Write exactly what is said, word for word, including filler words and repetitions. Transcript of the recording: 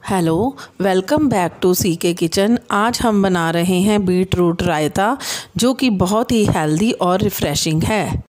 Hello, welcome back to C K kitchen. आज हम बना रहे हैं बीट रूट रायता, जो कि बहुत ही हेल्दी और रिफ़्रेशिंग है।